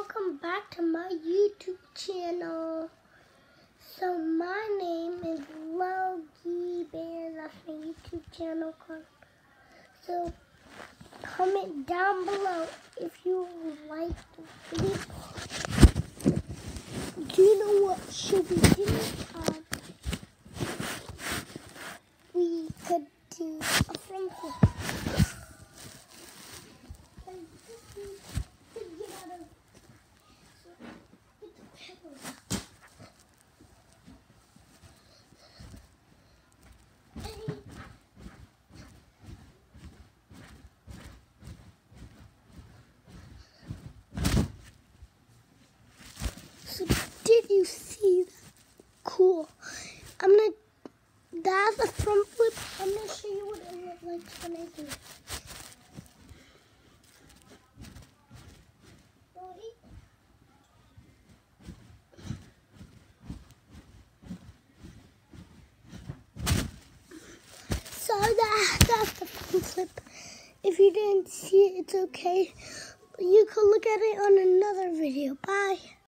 welcome back to my YouTube channel. So my name is Logie Bear. That's my YouTube channel. So comment down below if you like the video. Do you know what should we do? We could do a front flip. So did you see that? Cool. That's a front flip. I'm gonna show you what it looks like when I do it. So that's the front flip. If you didn't see it, it's okay. You can look at it on another video. Bye.